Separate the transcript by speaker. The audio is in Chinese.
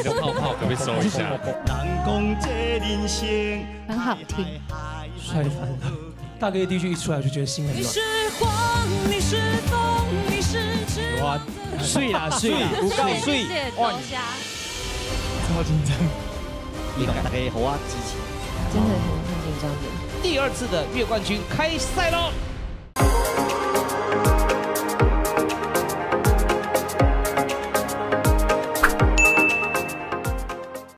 Speaker 1: 的泡泡可不可以收一下？
Speaker 2: 很好听，
Speaker 3: 帅翻了。大哥第一句一出来，我就觉得心很软。
Speaker 4: 哇，睡啦，不够睡，
Speaker 2: 哇，
Speaker 3: 超紧张。
Speaker 4: 你大家好啊，支持。
Speaker 2: 真的很紧张的。
Speaker 4: 第2次的月冠军开赛喽！